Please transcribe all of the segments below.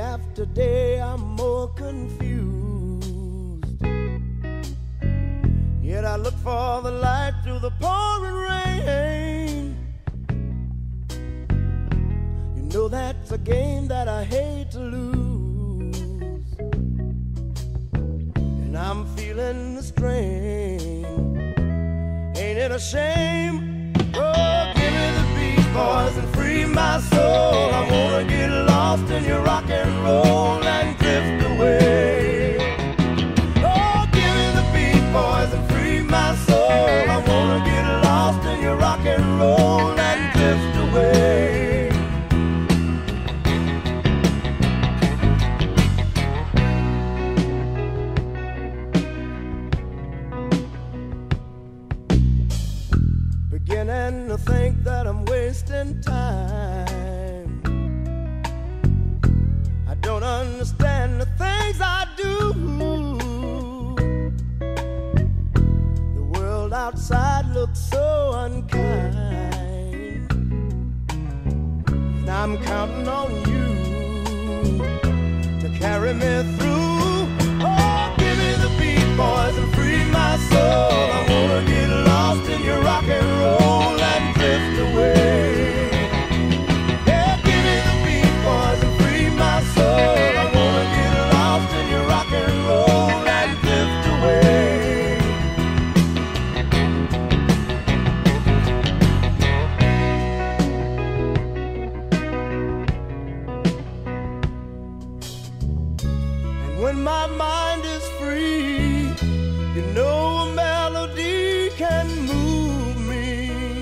after day I'm more confused. Yet I look for the light through the pouring rain. You know that's a game that I hate to lose, and I'm feeling the strain. Ain't it a shame? Oh, give me the beat, boys, and free my soul. I wanna get lost in your rock and roll and drift away. Oh, give me the beat, boys, and free my soul. I wanna get lost in your rock and roll and drift away. Beginning to think that I'm wasting time. I don't understand the things I do. The world outside looks so unkind, and I'm counting on you to carry me through. Oh, give me the beat, boys, and free my soul. I wanna get lost in your rock and roll and drift away. Yeah, give me the beat, boys, and free my soul. I wanna get lost in your rock and roll and drift away. And when my mind is free, you know a melody can move me.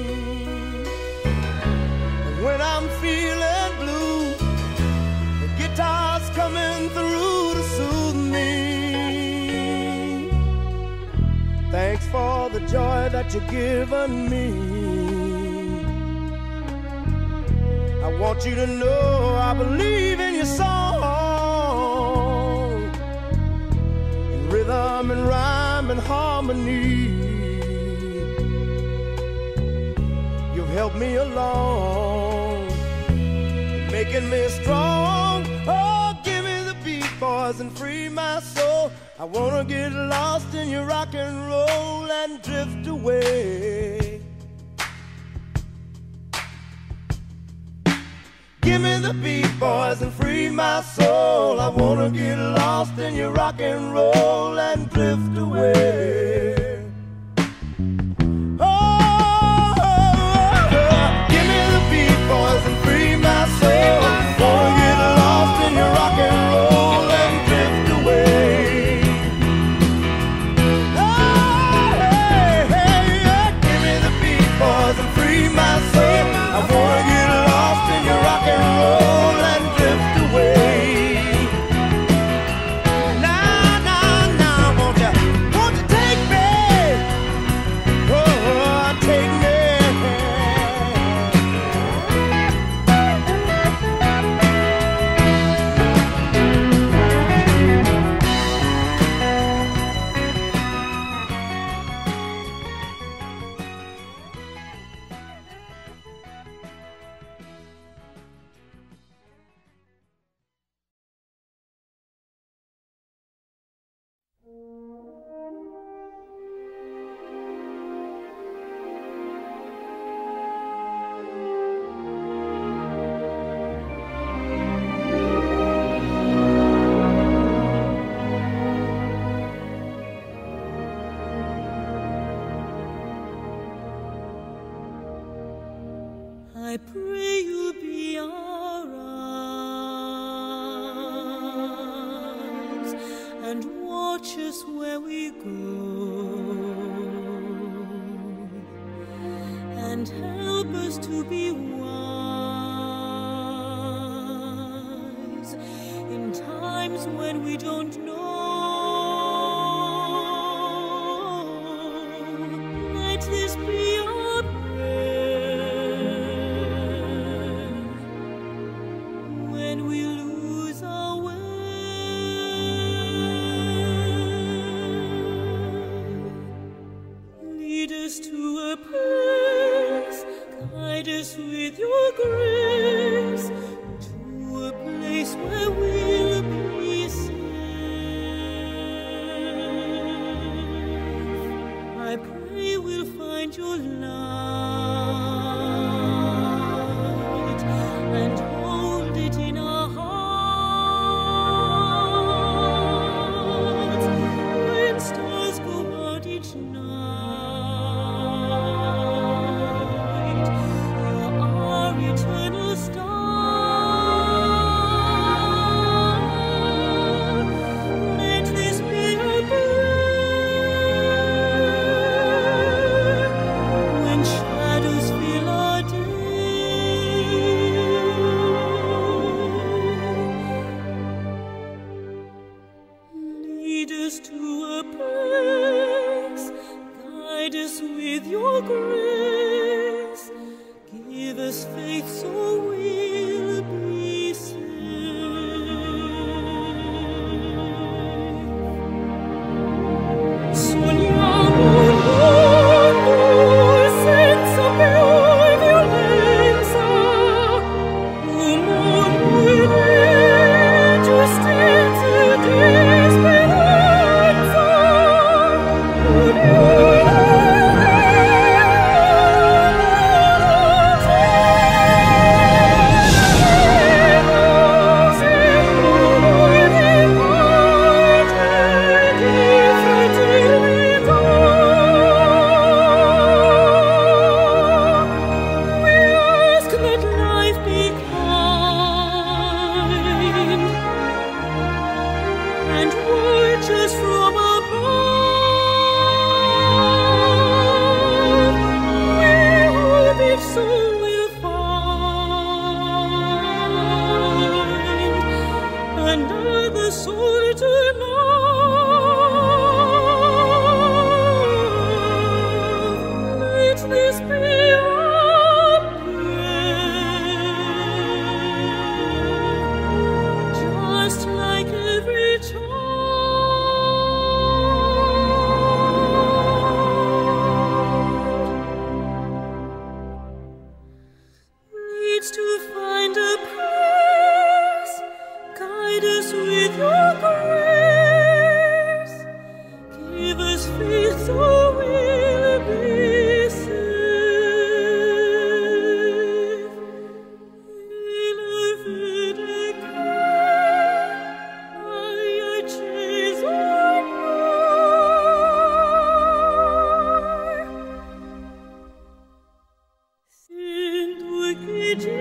And when I'm feeling blue, the guitar's coming through to soothe me. Thanks for the joy that you've given me. I want you to know I believe in your song, in rhythm and rhyme and harmony. You've helped me along, making me strong. Oh, give me the beat, boys, and free my soul. I wanna get lost in your rock and roll and drift away. Give me the beat, boys, and free my soul. I wanna get lost in your rock and roll and drift away. Boys, and free my soul. Wanna get lost in your rock and roll and drift away. Oh, hey, hey, yeah. Give me the beat, boys, and free my soul. I wanna get lost in your rock and roll and drift away. Now, now, now, won't you take me? Oh, take me. I pray you'll be our eyes and watch us where we go, and help us to be wise in times when we don't know. Let this be our prayer when we lose our way. Lead us to a place, guide us with your grace, to a place where we I pray we'll find your light and hold it in our hearts when stars go out each night. You're our eternal star. Let this be a when shadows fill our day. Lead us to a place, guide us with your grace, give us faith so we'll be safe. Sogniamo un mondo senza più violenza, un mondo in giustizia ed speranza, let life be kind and watch us from above. We hope each soul will find another soul tonight. Let this be our prayer, just like every child needs to find a place. Guide us with your grace, give us faith so we'll be safe. Elevate ai acceso sento che ci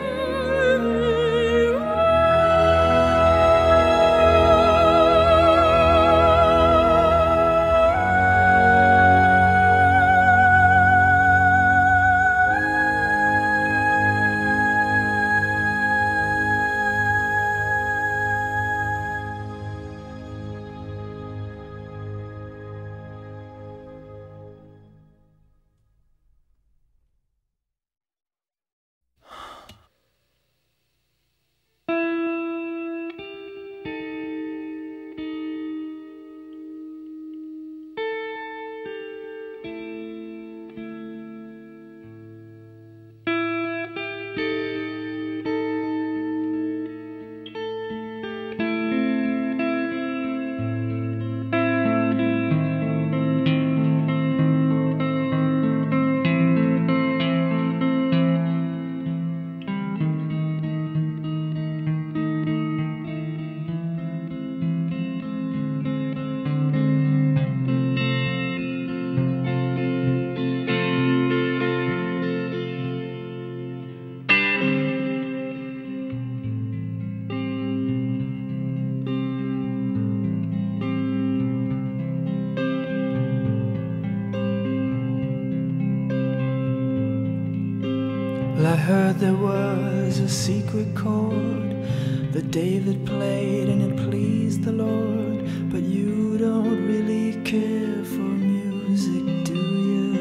Well, I heard there was a secret chord that David played and it pleased the Lord. But you don't really care for music, do you?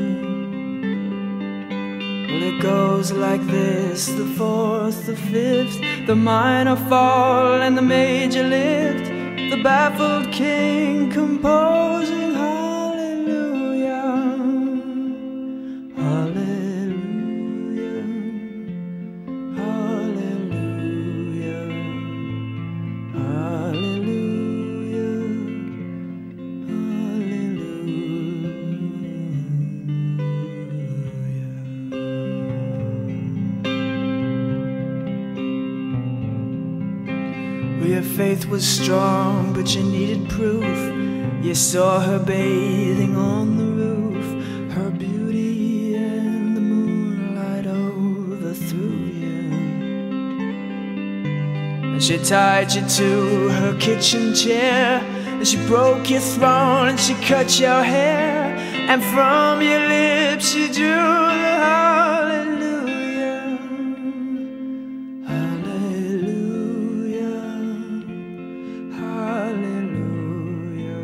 Well, it goes like this: the fourth, the fifth, the minor fall and the major lift, the baffled king composing hallelujah, hallelujah, hallelujah, hallelujah, hallelujah. your faith was strong, but you needed proof. You saw her bathing on the roof, her beauty and the moonlight overthrew you. And she tied you to her kitchen chair, and she broke your throne and she cut your hair, and from your lips she drew the hallelujah, hallelujah, hallelujah,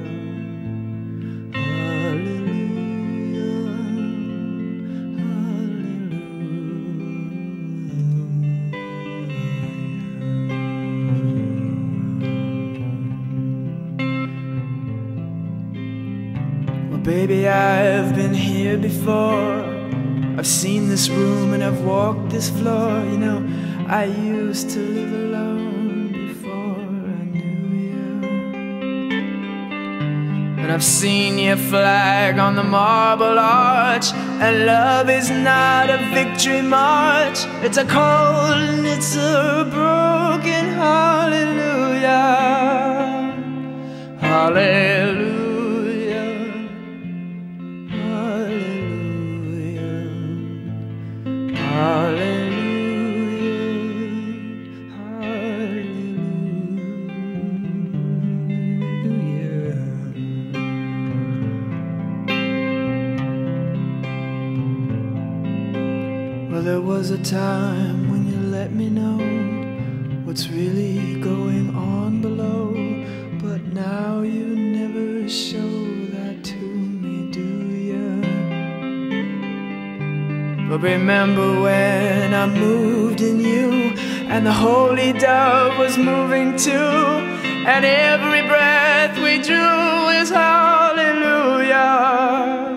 Baby, I've been here before. I've seen this room and I've walked this floor. You know, I used to live alone before I knew you. And I've seen your flag on the marble arch. And love is not a victory march. It's a cold and it's a broken hallelujah, hallelujah. Well, there was a time when you let me know what's really going on below, but now you never show that to me, do you? But remember when I moved in you, and the holy dove was moving too, and every breath we drew is hallelujah.